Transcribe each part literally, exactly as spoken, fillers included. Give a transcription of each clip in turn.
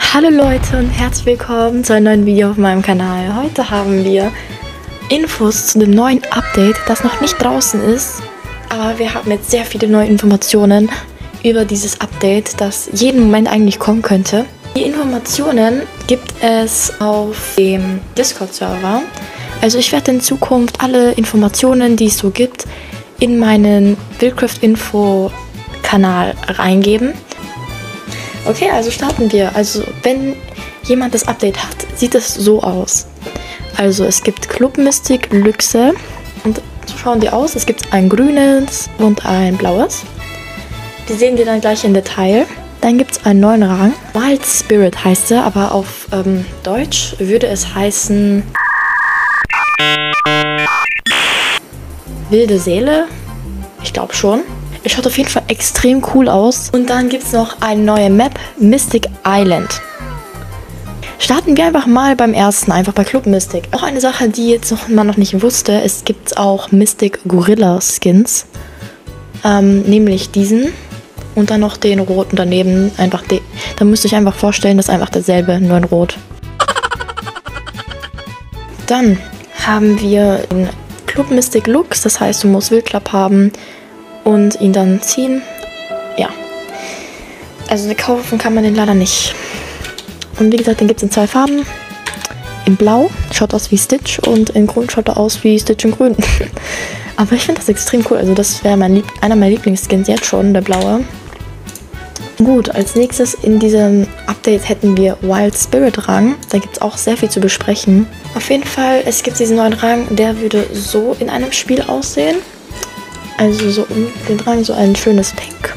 Hallo Leute und herzlich willkommen zu einem neuen Video auf meinem Kanal. Heute haben wir Infos zu dem neuen Update, das noch nicht draußen ist. Aber wir haben jetzt sehr viele neue Informationen über dieses Update, das jeden Moment eigentlich kommen könnte. Die Informationen gibt es auf dem Discord-Server. Also ich werde in Zukunft alle Informationen, die es so gibt, in meinen Wildcraft-Info-Kanal reingeben. Okay, also starten wir. Also wenn jemand das Update hat, sieht es so aus. Also es gibt Club Mystic Luxe und so schauen die aus. Es gibt ein grünes und ein blaues. Die sehen wir dann gleich im Detail. Dann gibt es einen neuen Rang. Wild Spirit heißt er, aber auf ähm, Deutsch würde es heißen wilde Seele. Ich glaube schon. Es schaut auf jeden Fall extrem cool aus. Und dann gibt es noch eine neue Map, Mystic Island. Starten wir einfach mal beim ersten, einfach bei Club Mystic. Auch eine Sache, die jetzt noch, man noch nicht wusste, es gibt auch Mystic Gorilla Skins. Ähm, nämlich diesen. Und dann noch den roten daneben. Einfach den. Da müsst ihr euch einfach vorstellen, das ist einfach dasselbe, nur in rot. Dann haben wir den Club Mystic Lux. Das heißt, du musst Wildclap haben und ihn dann ziehen. Ja. Also kaufen kann man den leider nicht. Und wie gesagt, den gibt es in zwei Farben. In Blau schaut aus wie Stitch und in Grün schaut er aus wie Stitch in Grün. Aber ich finde das extrem cool. Also das wäre mein Lieb einer meiner Lieblingsskins jetzt schon, der blaue. Gut, als nächstes in diesem Update hätten wir Wild Spirit Rang. Da gibt es auch sehr viel zu besprechen. Auf jeden Fall, es gibt diesen neuen Rang, der würde so in einem Spiel aussehen. Also so um den Rang so ein schönes Pink.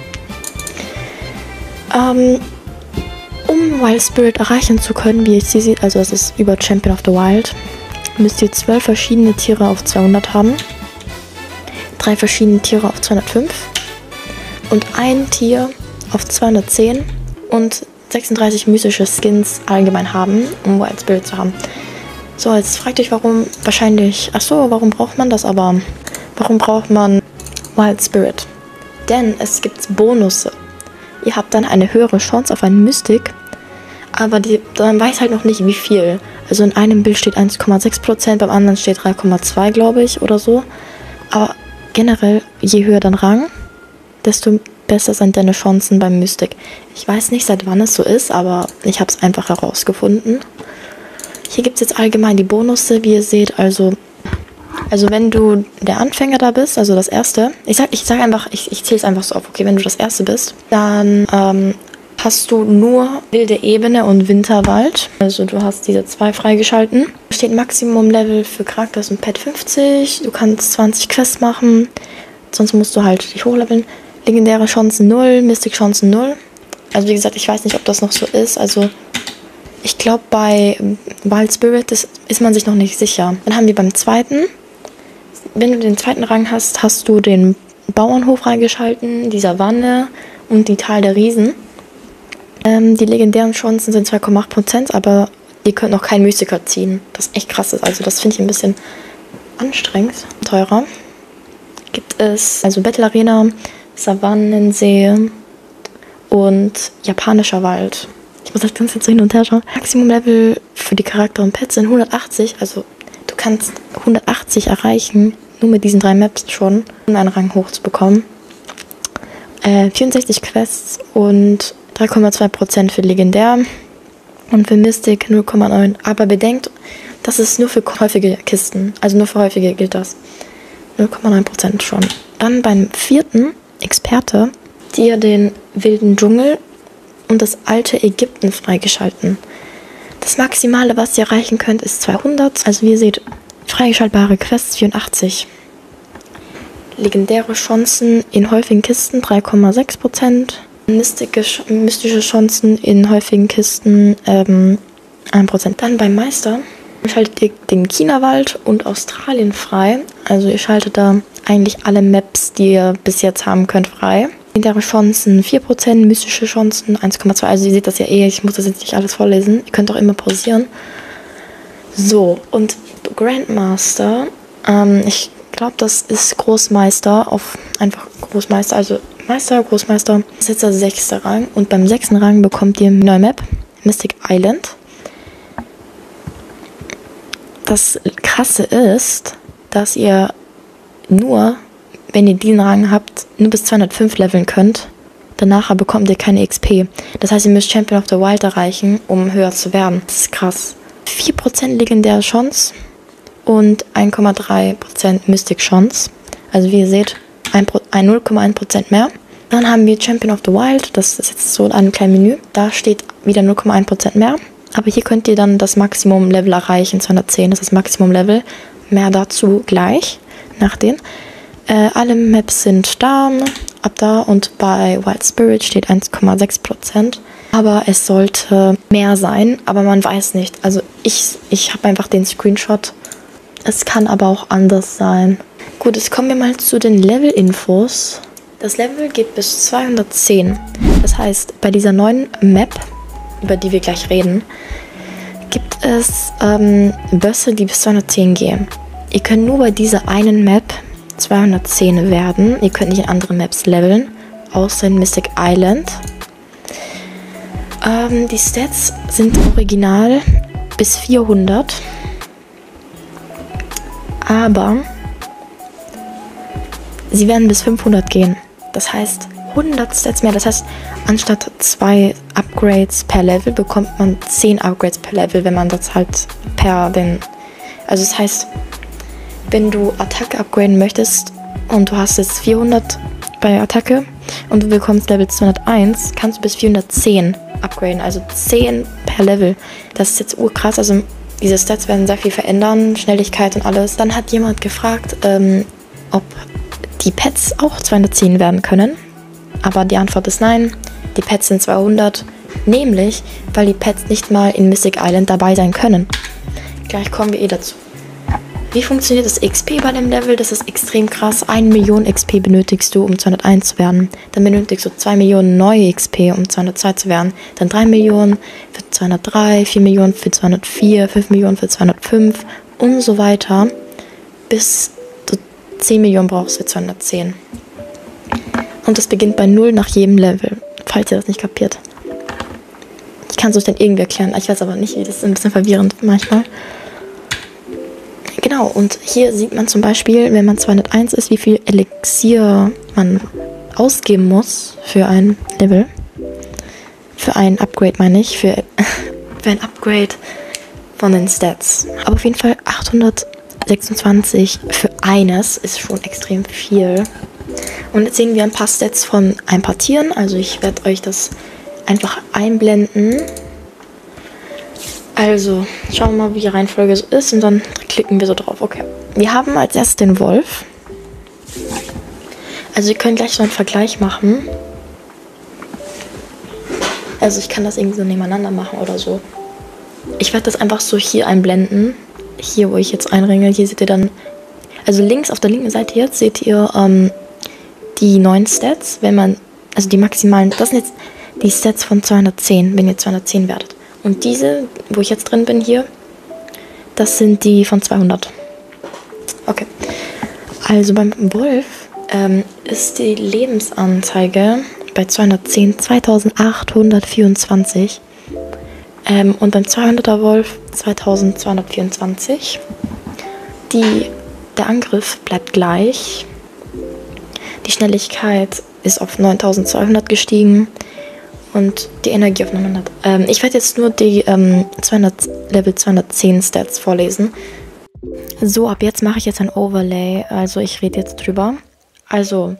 Ähm, um Wild Spirit erreichen zu können, wie ihr hier seht, also das ist über Champion of the Wild, müsst ihr zwölf verschiedene Tiere auf zweihundert haben, drei verschiedene Tiere auf zweihundertfünf und ein Tier auf zweihundertzehn und sechsunddreißig mystische Skins allgemein haben, um Wild Spirit zu haben. So, jetzt fragt euch, warum wahrscheinlich, ach so, warum braucht man das aber? Warum braucht man Wild Spirit? Denn es gibt Bonusse. Ihr habt dann eine höhere Chance auf einen Mystic, aber die, man weiß halt noch nicht wie viel. Also in einem Bild steht eins Komma sechs Prozent, beim anderen steht drei Komma zwei, glaube ich, oder so. Aber generell, je höher dein Rang, desto besser sind deine Chancen beim Mystic. Ich weiß nicht, seit wann es so ist, aber ich habe es einfach herausgefunden. Hier gibt es jetzt allgemein die Bonusse, wie ihr seht, also Also wenn du der Anfänger da bist, also das erste, ich sag, ich sag einfach, ich, ich zähle es einfach so auf, okay, wenn du das erste bist, dann ähm, hast du nur wilde Ebene und Winterwald. Also du hast diese zwei freigeschalten. Da steht Maximum-Level für Charakter und Pet fünfzig, du kannst zwanzig Quests machen, sonst musst du halt dich hochleveln. Legendäre Chancen null, Mystic Chancen null. Also wie gesagt, ich weiß nicht, ob das noch so ist, also ich glaube bei Wild Spirit ist, ist man sich noch nicht sicher. Dann haben wir beim zweiten, wenn du den zweiten Rang hast, hast du den Bauernhof freigeschalten, die Savanne und die Tal der Riesen. Ähm, die legendären Chancen sind zwei Komma acht Prozent, aber ihr könnt noch keinen Mystiker ziehen. Das echt krass ist. Also das finde ich ein bisschen anstrengend. Teurer. Gibt es also Battle Arena, Savannensee und japanischer Wald. Ich muss das Ganze jetzt so hin und her schauen. Maximum Level für die Charakter und Pets sind hundertachtzig, also du kannst hundertachtzig erreichen, nur mit diesen drei Maps schon, um einen Rang hoch zu bekommen. Äh, vierundsechzig Quests und drei Komma zwei Prozent für Legendär und für Mystic null Komma neun. Aber bedenkt, das ist nur für häufige Kisten, also nur für häufige gilt das. null Komma neun Prozent schon. Dann beim vierten Experte, die ihr den wilden Dschungel und das alte Ägypten freigeschalten. Das Maximale, was ihr erreichen könnt, ist zweihundert. Also wie ihr seht, freigeschaltbare Quests vierundachtzig. Legendäre Chancen in häufigen Kisten drei Komma sechs Prozent. Mystische Chancen in häufigen Kisten ähm, ein Prozent. Dann beim Meister schaltet ihr den Chinawald und Australien frei. Also ihr schaltet da eigentlich alle Maps, die ihr bis jetzt haben könnt, frei. Legendäre Chancen vier Prozent, mystische Chancen eins Komma zwei. Also ihr seht das ja eh, ich muss das jetzt nicht alles vorlesen. Ihr könnt auch immer pausieren. So, und Grandmaster, ähm, ich glaube, das ist Großmeister, auf einfach Großmeister, also Meister, Großmeister, das ist jetzt der sechste Rang. Und beim sechsten Rang bekommt ihr eine neue Map, Mystic Island. Das Krasse ist, dass ihr nur, wenn ihr diesen Rang habt, nur bis zweihundertfünf leveln könnt. Danach bekommt ihr keine X P. Das heißt, ihr müsst Champion of the Wild erreichen, um höher zu werden. Das ist krass. vier Prozent legendäre Chance und eins Komma drei Prozent Mystic Chance. Also wie ihr seht, null Komma eins Prozent mehr. Dann haben wir Champion of the Wild. Das ist jetzt so ein kleines Menü. Da steht wieder null Komma eins Prozent mehr. Aber hier könnt ihr dann das Maximum-Level erreichen, zweihundertzehn. Das ist das Maximum-Level. Mehr dazu gleich, nach den. Äh, alle Maps sind da, ab da, und bei Wild Spirit steht eins Komma sechs Prozent. Aber es sollte mehr sein, aber man weiß nicht. Also ich, ich habe einfach den Screenshot. Es kann aber auch anders sein. Gut, jetzt kommen wir mal zu den Level-Infos. Das Level geht bis zweihundertzehn. Das heißt, bei dieser neuen Map, über die wir gleich reden, gibt es ähm, Bösse, die bis zweihundertzehn gehen. Ihr könnt nur bei dieser einen Map zweihundertzehn werden. Ihr könnt nicht in andere Maps leveln, außer in Mystic Island. Ähm, die Stats sind original bis vierhundert. Aber sie werden bis fünfhundert gehen. Das heißt, hundert Stats mehr. Das heißt, anstatt zwei Upgrades per Level bekommt man zehn Upgrades per Level, wenn man das halt per den... Also das heißt, wenn du Attacke upgraden möchtest und du hast jetzt vierhundert bei Attacke und du bekommst Level zweihunderteins, kannst du bis vierhundertzehn upgraden. Also zehn per Level. Das ist jetzt urkrass. Also diese Stats werden sehr viel verändern, Schnelligkeit und alles. Dann hat jemand gefragt, ähm, ob die Pets auch zweihundertzehn werden können. Aber die Antwort ist nein. Die Pets sind zweihundert. Nämlich, weil die Pets nicht mal in Mystic Island dabei sein können. Gleich kommen wir eh dazu. Wie funktioniert das X P bei dem Level? Das ist extrem krass. eine Million X P benötigst du, um zweihunderteins zu werden. Dann benötigst du zwei Millionen neue X P, um zweihundertzwei zu werden. Dann drei Millionen für zweihundertdrei, vier Millionen für zweihundertvier, fünf Millionen für zweihundertfünf und so weiter. Bis du zehn Millionen brauchst für zweihundertzehn. Und das beginnt bei null nach jedem Level, falls ihr das nicht kapiert. Ich kann es euch dann irgendwie erklären. Ich weiß aber nicht, das ist ein bisschen verwirrend manchmal. Genau, und hier sieht man zum Beispiel, wenn man zweihunderteins ist, wie viel Elixier man ausgeben muss für ein Level. Für ein Upgrade meine ich, für, für ein Upgrade von den Stats. Aber auf jeden Fall achthundertsechsundzwanzig für eines ist schon extrem viel. Und jetzt sehen wir ein paar Stats von ein paar Tieren. Also ich werde euch das einfach einblenden. Also, schauen wir mal, wie die Reihenfolge so ist und dann klicken wir so drauf. Okay. Wir haben als erstes den Wolf. Also, wir können gleich so einen Vergleich machen. Also, ich kann das irgendwie so nebeneinander machen oder so. Ich werde das einfach so hier einblenden. Hier, wo ich jetzt einringe, hier seht ihr dann... Also, links auf der linken Seite jetzt seht ihr ähm, die neuen Stats, wenn man... Also, die maximalen... Das sind jetzt die Stats von zweihundertzehn, wenn ihr zweihundertzehn werdet. Und diese, wo ich jetzt drin bin hier, das sind die von zweihundert. Okay. Also beim Wolf ähm, ist die Lebensanzeige bei zweihundertzehn zweitausendachthundertvierundzwanzig. Ähm, und beim zweihunderter Wolf zweitausendzweihundertvierundzwanzig. Die, der Angriff bleibt gleich. Die Schnelligkeit ist auf neuntausendzweihundert gestiegen. Und die Energie auf neunhundert. Ähm, ich werde jetzt nur die ähm, zweihundert, Level zweihundertzehn Stats vorlesen. So, ab jetzt mache ich jetzt ein Overlay. Also ich rede jetzt drüber. Also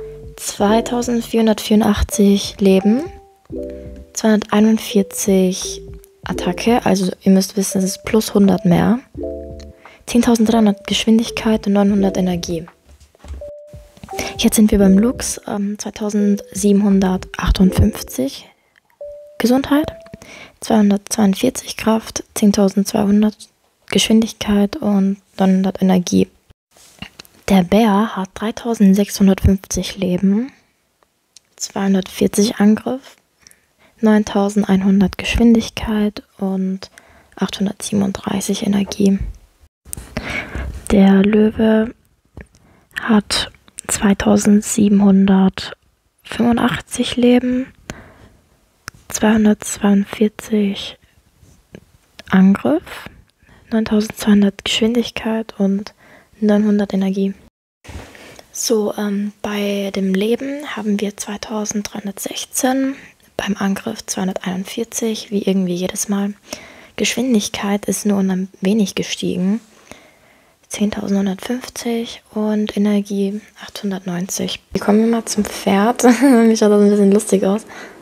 zweitausendvierhundertvierundachtzig Leben. zweihunderteinundvierzig Attacke. Also ihr müsst wissen, es ist plus hundert mehr. zehntausenddreihundert Geschwindigkeit und neunhundert Energie. Jetzt sind wir beim Lux, ähm, zweitausendsiebenhundertachtundfünfzig Gesundheit, zweihundertzweiundvierzig Kraft, zehntausendzweihundert Geschwindigkeit und neunhundert Energie. Der Bär hat dreitausendsechshundertfünfzig Leben, zweihundertvierzig Angriff, neuntausendeinhundert Geschwindigkeit und achthundertsiebenunddreißig Energie. Der Löwe hat zweitausendsiebenhundertfünfundachtzig Leben, zweihundertzweiundvierzig Angriff, neuntausendzweihundert Geschwindigkeit und neunhundert Energie. So, ähm, bei dem Leben haben wir zweitausenddreihundertsechzehn, beim Angriff zweihunderteinundvierzig, wie irgendwie jedes Mal. Geschwindigkeit ist nur ein wenig gestiegen, zehntausendneunhundertfünfzig und Energie achthundertneunzig. Kommen wir mal zum Pferd. Mir schaut das ein bisschen lustig aus.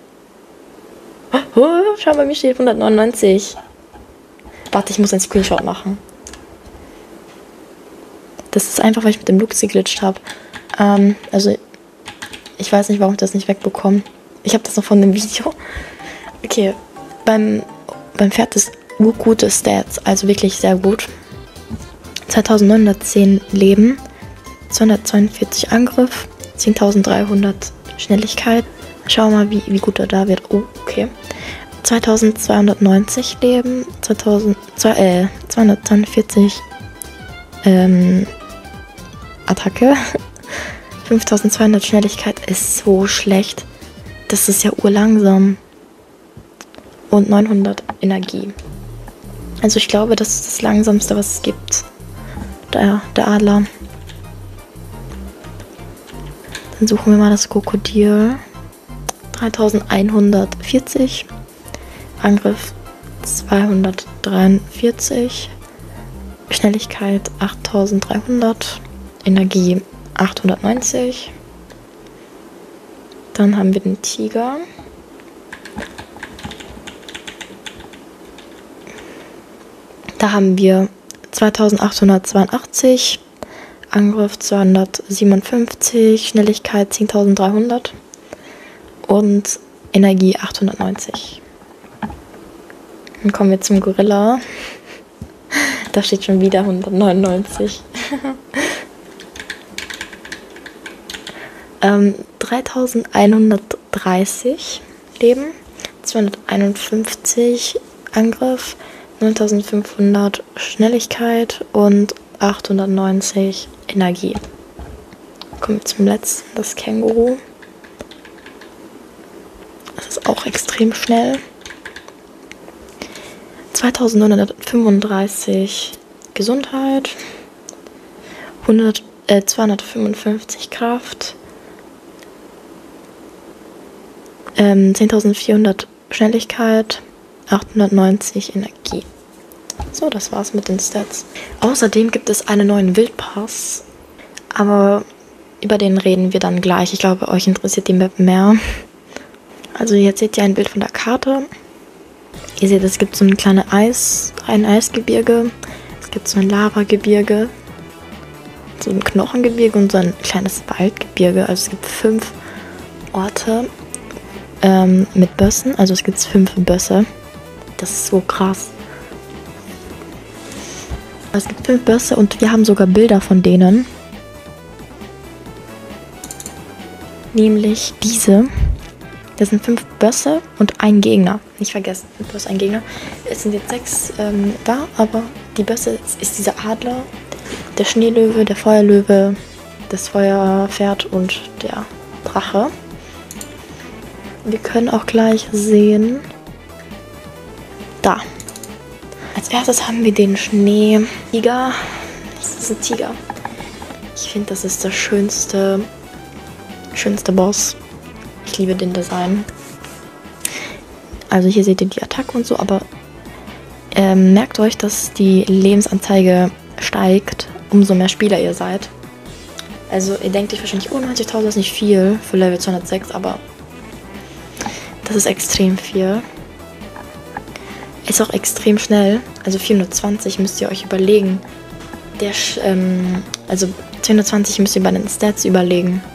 Oh, schau, bei mir steht hundertneunundneunzig. Warte, ich muss einen Screenshot machen. Das ist einfach, weil ich mit dem Luxi geglitscht habe. Ähm, also, ich weiß nicht, warum ich das nicht wegbekomme. Ich habe das noch von dem Video. Okay, beim, beim Pferd ist gute Stats, also wirklich sehr gut. zweitausendneunhundertzehn Leben, zweihundertzweiundvierzig Angriff, zehntausenddreihundert Schnelligkeit. Schau mal, wie, wie gut er da wird. Oh, okay. zweitausendzweihundertneunzig Leben, zweitausend, äh, zweihundertzweiundvierzig ähm, Attacke, fünftausendzweihundert Schnelligkeit ist so schlecht. Das ist ja urlangsam. Und neunhundert Energie. Also ich glaube, das ist das Langsamste, was es gibt. Der, der Adler. Dann suchen wir mal das Krokodil. dreitausendeinhundertvierzig. Angriff zweihundertdreiundvierzig. Schnelligkeit achttausenddreihundert. Energie achthundertneunzig. Dann haben wir den Tiger. Da haben wir zweitausendachthundertzweiundachtzig, Angriff zweihundertsiebenundfünfzig, Schnelligkeit zehntausenddreihundert und Energie achthundertneunzig. Dann kommen wir zum Gorilla. Da steht schon wieder hundertneunundneunzig. ähm, dreitausendeinhundertdreißig Leben, zweihunderteinundfünfzig Angriff, neuntausendfünfhundert Schnelligkeit und achthundertneunzig Energie. Kommen wir zum letzten, das Känguru. Das ist auch extrem schnell. zweitausendneunhundertfünfunddreißig Gesundheit, hundert, äh, zweihundertfünfundfünfzig Kraft, ähm, zehntausendvierhundert Schnelligkeit, achthundertneunzig Energie. So, das war's mit den Stats. Außerdem gibt es einen neuen Wildpass, aber über den reden wir dann gleich. Ich glaube, euch interessiert die Map mehr. Also jetzt seht ihr ein Bild von der Karte. Ihr seht, es gibt so ein kleines Eis, ein Eisgebirge. Es gibt so ein Lavagebirge, so ein Knochengebirge und so ein kleines Waldgebirge. Also es gibt fünf Orte ähm, mit Bössen. Also es gibt fünf Bösse. Das ist so krass. Es gibt fünf Bösse und wir haben sogar Bilder von denen. Nämlich diese. Das sind fünf Bösse und ein Gegner. Nicht vergessen, fünf Bösse, ein Gegner. Es sind jetzt sechs ähm, da, aber die Bösse ist, ist dieser Adler, der Schneelöwe, der Feuerlöwe, das Feuerpferd und der Drache. Wir können auch gleich sehen, da. Als erstes haben wir den Schneetiger. Das ist ein Tiger. Ich finde, das ist der schönste, schönste Boss. Ich liebe den Design. Also hier seht ihr die Attacke und so, aber ähm, merkt euch, dass die Lebensanzeige steigt, umso mehr Spieler ihr seid. Also ihr denkt euch wahrscheinlich, oh, neunzigtausend ist nicht viel für Level zweihundertsechs, aber das ist extrem viel. Ist auch extrem schnell, also vierhundertzwanzig müsst ihr euch überlegen. Der, ähm, also zweihundertzwanzig müsst ihr bei den Stats überlegen.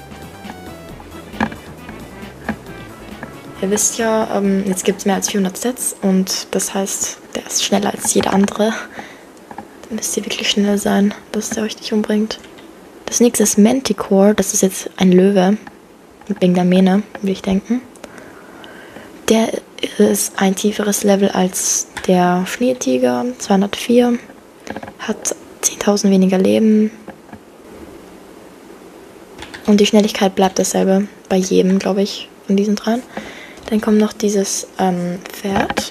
Ihr wisst ja, ähm, jetzt gibt es mehr als vierhundert Stats und das heißt, der ist schneller als jeder andere. Da müsst ihr wirklich schnell sein, dass der euch nicht umbringt. Das nächste ist Manticore, das ist jetzt ein Löwe, wegen der Mähne, würde ich denken. Der ist ein tieferes Level als der Schneetiger, zweihundertvier, hat zehntausend weniger Leben und die Schnelligkeit bleibt dasselbe bei jedem, glaube ich, von diesen dreien. Dann kommt noch dieses ähm, Pferd.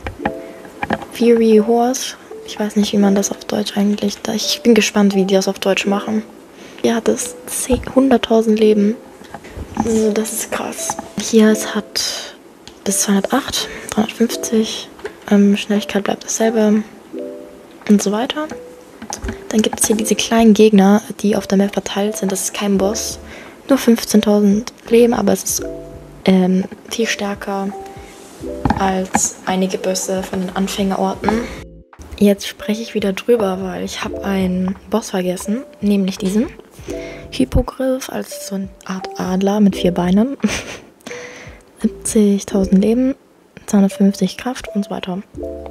Fury Horse. Ich weiß nicht, wie man das auf Deutsch eigentlich... Ich bin gespannt, wie die das auf Deutsch machen. Hier hat es hunderttausend Leben. Also das ist krass. Hier, es hat bis zweihundertacht, dreihundertfünfzig. Ähm, Schnelligkeit bleibt dasselbe. Und so weiter. Dann gibt es hier diese kleinen Gegner, die auf der Map verteilt sind. Das ist kein Boss. Nur fünfzehntausend Leben, aber es ist ähm, viel stärker als einige Bösse von den Anfängerorten. Jetzt spreche ich wieder drüber, weil ich habe einen Boss vergessen, nämlich diesen Hippogriff als so eine Art Adler mit vier Beinen. siebzigtausend Leben, zweihundertfünfzig Kraft und so weiter.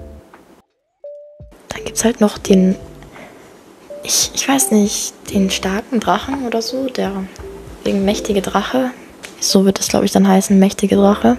Dann gibt es halt noch den, ich, ich weiß nicht, den starken Drachen oder so, der wegen mächtige Drache. So wird es, glaube ich, dann heißen, mächtige Drache.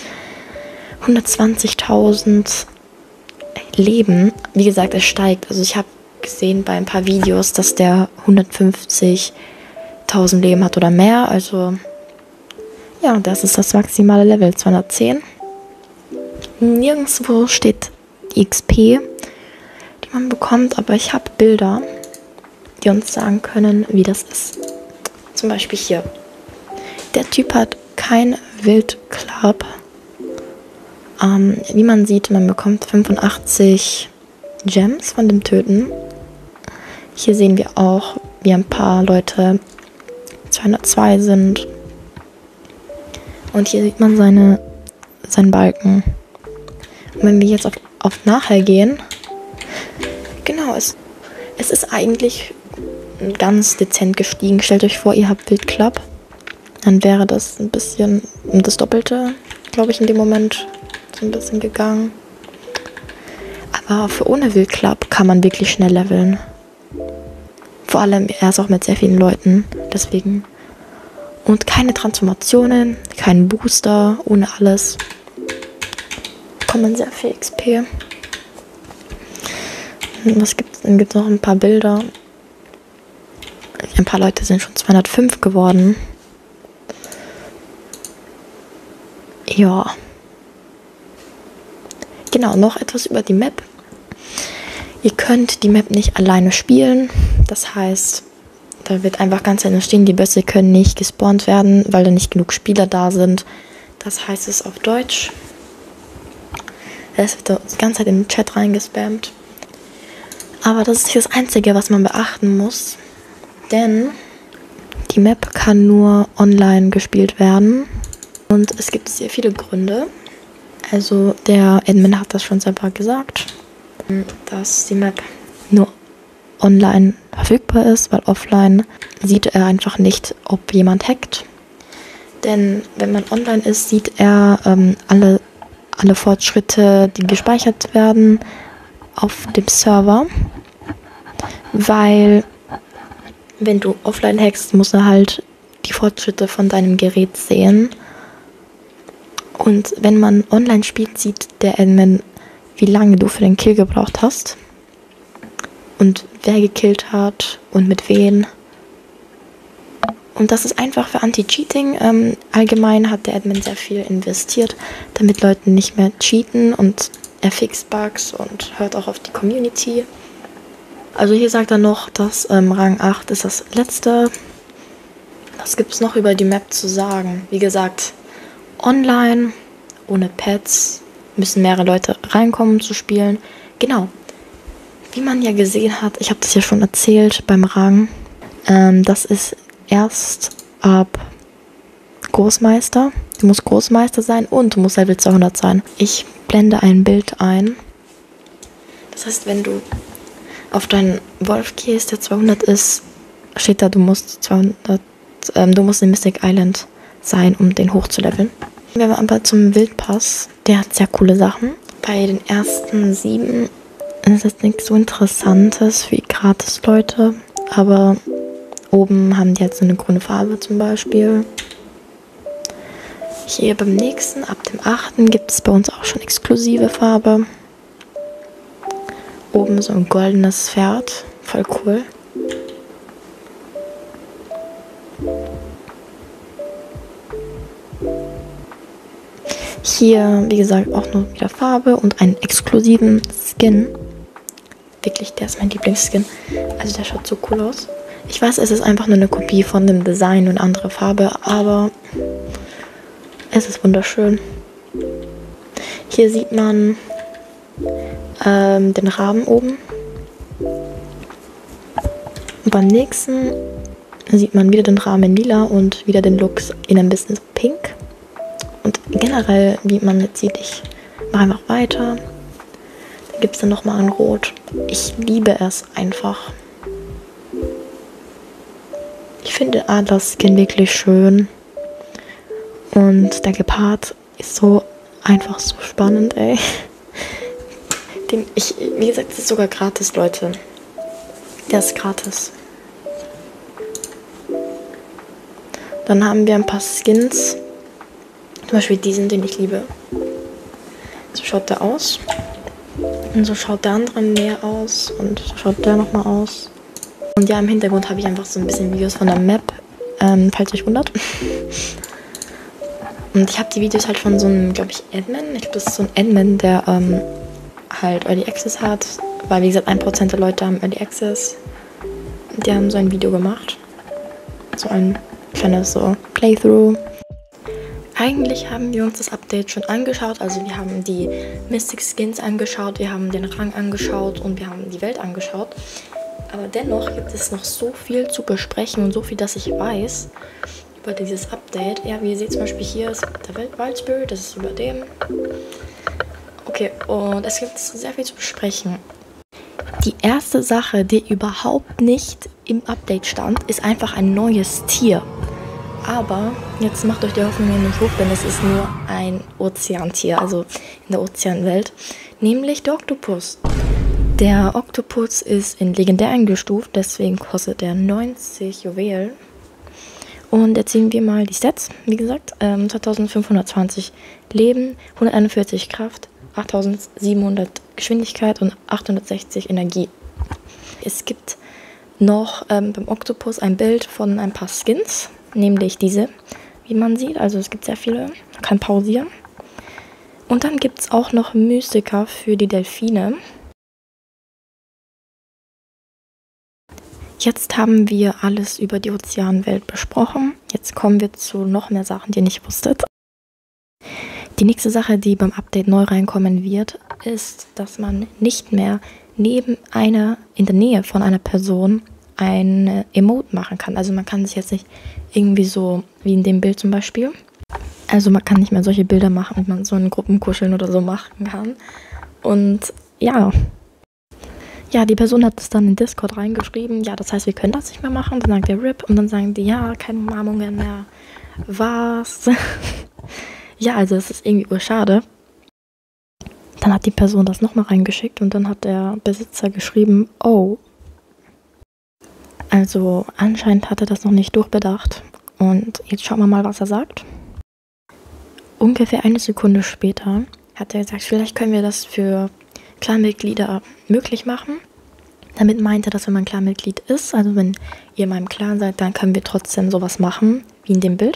hundertzwanzigtausend Leben. Wie gesagt, es steigt. Also ich habe gesehen bei ein paar Videos, dass der hundertfünfzigtausend Leben hat oder mehr. Also ja, das ist das maximale Level, zweihundertzehn. Nirgendwo steht die X P, die man bekommt, aber ich habe Bilder, die uns sagen können, wie das ist. Zum Beispiel hier. Der Typ hat kein Wildclub. Ähm, wie man sieht, man bekommt fünfundachtzig Gems von dem Töten. Hier sehen wir auch, wie ein paar Leute zweihundertzwei sind. Und hier sieht man seine, seinen Balken. Und wenn wir jetzt auf, auf nachher gehen, genau, es, es ist eigentlich ganz dezent gestiegen. Stellt euch vor, ihr habt Wildclub. Dann wäre das ein bisschen um das Doppelte, glaube ich, in dem Moment so ein bisschen gegangen. Aber für ohne Wildclub kann man wirklich schnell leveln. Vor allem, er ist auch mit sehr vielen Leuten, deswegen. Und keine Transformationen, kein Booster, ohne alles. Bekommt man sehr viel X P. Was gibt's? Dann gibt es noch ein paar Bilder. Ein paar Leute sind schon zweihundertfünf geworden. Ja. Genau, noch etwas über die Map. Ihr könnt die Map nicht alleine spielen. Das heißt, da wird einfach ganz einfach stehen, die Bösse können nicht gespawnt werden, weil da nicht genug Spieler da sind. Das heißt es auf Deutsch. Es wird die ganze Zeit im Chat reingespammt. Aber das ist nicht das Einzige, was man beachten muss. Denn die Map kann nur online gespielt werden. Und es gibt sehr viele Gründe. Also der Admin hat das schon selber gesagt, dass die Map nur online verfügbar ist, weil offline sieht er einfach nicht, ob jemand hackt. Denn wenn man online ist, sieht er ähm, alle, alle Fortschritte, die gespeichert werden auf dem Server. Weil wenn du offline hackst, muss er halt die Fortschritte von deinem Gerät sehen. Und wenn man online spielt, sieht der Admin, wie lange du für den Kill gebraucht hast. Und wer gekillt hat und mit wem. Und das ist einfach für Anti-Cheating. Ähm, allgemein hat der Admin sehr viel investiert, damit Leute nicht mehr cheaten. Und er fixt Bugs und hört auch auf die Community. Also hier sagt er noch, dass ähm, Rang acht ist das letzte. Was gibt es noch über die Map zu sagen? Wie gesagt, online, ohne Pets, müssen mehrere Leute reinkommen zu spielen. Genau. Wie man ja gesehen hat, ich habe das ja schon erzählt beim Rang, ähm, das ist erst ab Großmeister. Du musst Großmeister sein und du musst Level zweihundert sein. Ich blende ein Bild ein. Das heißt, wenn du auf deinen Wolf gehst, der zweihundert ist, steht da, du musst zweihundert, ähm, du musst in Mystic Island sein, um den hochzuleveln. Wenn wir aber zum Wildpass, der hat sehr coole Sachen. Bei den ersten sieben ist jetzt nichts so Interessantes wie Gratis-Leute, aber oben haben die jetzt so eine grüne Farbe zum Beispiel. Hier beim nächsten, ab dem achten gibt es bei uns auch schon exklusive Farbe. Oben so ein goldenes Pferd, voll cool. Hier, wie gesagt, auch nur wieder Farbe und einen exklusiven Skin. Wirklich, der ist mein Lieblingsskin. Also der schaut so cool aus. Ich weiß, es ist einfach nur eine Kopie von dem Design und andere Farbe, aber es ist wunderschön. Hier sieht man ähm, den Rahmen oben. Und beim nächsten sieht man wieder den Rahmen in lila und wieder den Looks in ein bisschen pink. Und generell, wie man jetzt sieht, ich mache einfach weiter. Dann gibt es dann nochmal ein Rot. Ich liebe es einfach. Ich finde Adler-Skin wirklich schön. Und der Gepard ist so einfach so spannend, ey. Den ich, wie gesagt, das ist sogar gratis, Leute. Der ist gratis. Dann haben wir ein paar Skins. Zum Beispiel diesen, den ich liebe. So schaut der aus. Und so schaut der andere mehr aus. Und so schaut der nochmal aus. Und ja, im Hintergrund habe ich einfach so ein bisschen Videos von der Map, ähm, falls ihr euch wundert. Und ich habe die Videos halt von so einem, glaube ich, Admin. Ich glaube, das ist so ein Admin, der ähm, halt Early Access hat. Weil, wie gesagt, ein Prozent der Leute haben Early Access. Die haben so ein Video gemacht. So ein kleines so Playthrough. Eigentlich haben wir uns das Update schon angeschaut. Also wir haben die Mystic Skins angeschaut, wir haben den Rang angeschaut und wir haben die Welt angeschaut. Aber dennoch gibt es noch so viel zu besprechen und so viel, dass ich weiß über dieses Update. Ja, wie ihr seht, zum Beispiel hier ist der Welt Wild Spirit, das ist über dem. Okay, und es gibt sehr viel zu besprechen. Die erste Sache, die überhaupt nicht im Update stand, ist einfach ein neues Tier. Aber jetzt macht euch die Hoffnung nicht hoch, denn es ist nur ein Ozeantier, also in der Ozeanwelt, nämlich der Oktopus. Der Oktopus ist in legendär eingestuft, deswegen kostet er neunzig Juwelen. Und jetzt sehen wir mal die Stats. Wie gesagt, ähm, zweitausendfünfhundertzwanzig Leben, hunderteinundvierzig Kraft, achttausendsiebenhundert Geschwindigkeit und achthundertsechzig Energie. Es gibt noch ähm, beim Oktopus ein Bild von ein paar Skins, nämlich diese, wie man sieht. Also es gibt sehr viele, man kann pausieren. Und dann gibt es auch noch Mystika für die Delfine. Jetzt haben wir alles über die Ozeanwelt besprochen. Jetzt kommen wir zu noch mehr Sachen, die ihr nicht wusstet. Die nächste Sache, die beim Update neu reinkommen wird, ist, dass man nicht mehr neben einer, in der Nähe von einer Person ein Emote machen kann. Also man kann sich jetzt nicht irgendwie so, wie in dem Bild zum Beispiel. Also man kann nicht mehr solche Bilder machen, wie man so in Gruppenkuscheln oder so machen kann. Und ja... Ja, die Person hat es dann in Discord reingeschrieben, ja, das heißt, wir können das nicht mehr machen. Dann sagt der R I P und dann sagen die, ja, keine Umarmungen mehr. Was? Ja, also es ist irgendwie urschade. Dann hat die Person das nochmal reingeschickt und dann hat der Besitzer geschrieben, oh. Also anscheinend hat er das noch nicht durchbedacht. Und jetzt schauen wir mal, was er sagt. Ungefähr eine Sekunde später hat er gesagt, vielleicht können wir das für Clanmitglieder möglich machen. Damit meint er, dass wenn man Clanmitglied ist, also wenn ihr in meinem Clan seid, dann können wir trotzdem sowas machen, wie in dem Bild.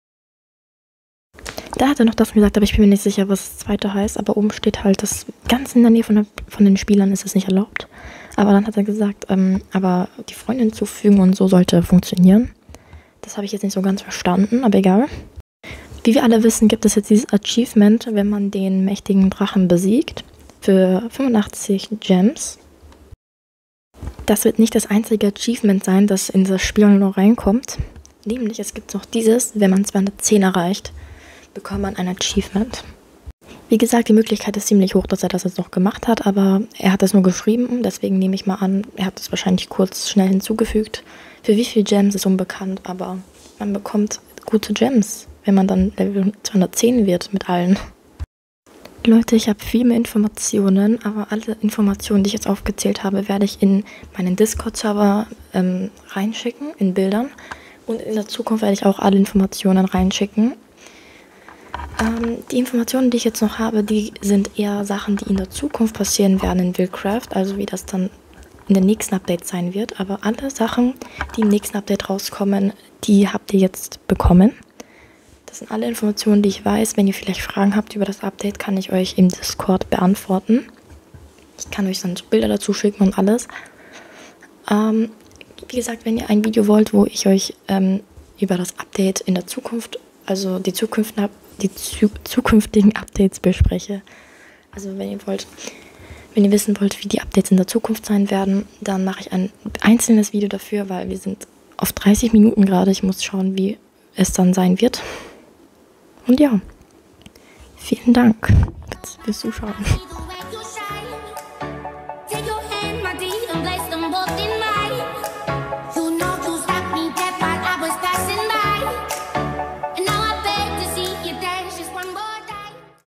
Da hat er noch das gesagt, aber ich bin mir nicht sicher, was das zweite heißt. Aber oben steht halt, dass ganz in der Nähe von, der, von den Spielern ist es nicht erlaubt. Aber dann hat er gesagt, ähm, aber die Freunde hinzufügen und so sollte funktionieren. Das habe ich jetzt nicht so ganz verstanden, aber egal. Wie wir alle wissen, gibt es jetzt dieses Achievement, wenn man den mächtigen Drachen besiegt. Für fünfundachtzig Gems. Das wird nicht das einzige Achievement sein, das in das Spiel noch reinkommt. Nämlich, es gibt noch dieses, wenn man zweihundertzehn erreicht, bekommt man ein Achievement. Wie gesagt, die Möglichkeit ist ziemlich hoch, dass er das jetzt noch gemacht hat, aber er hat das nur geschrieben, deswegen nehme ich mal an, er hat es wahrscheinlich kurz schnell hinzugefügt. Für wie viel Gems ist unbekannt, aber man bekommt gute Gems, wenn man dann Level zweihundertzehn wird mit allen. Leute, ich habe viel mehr Informationen, aber alle Informationen, die ich jetzt aufgezählt habe, werde ich in meinen Discord-Server ähm, reinschicken, in Bildern. Und in der Zukunft werde ich auch alle Informationen reinschicken. Ähm, die Informationen, die ich jetzt noch habe, die sind eher Sachen, die in der Zukunft passieren werden in Wildcraft, also wie das dann in den nächsten Update sein wird. Aber alle Sachen, die im nächsten Update rauskommen, die habt ihr jetzt bekommen. das sind alle Informationen, die ich weiß. Wenn ihr vielleicht Fragen habt über das Update, kann ich euch im Discord beantworten. Ich kann euch dann Bilder dazu schicken und alles. Ähm, wie gesagt, wenn ihr ein Video wollt, wo ich euch ähm, über das Update in der Zukunft, also die, Zukunft, die zu, zukünftigen Updates bespreche, also wenn ihr wollt, wenn ihr wissen wollt, wie die Updates in der Zukunft sein werden, dann mache ich ein einzelnes Video dafür, weil wir sind auf dreißig Minuten gerade. Ich muss schauen, wie es dann sein wird. Und ja, vielen Dank fürs Zuschauen.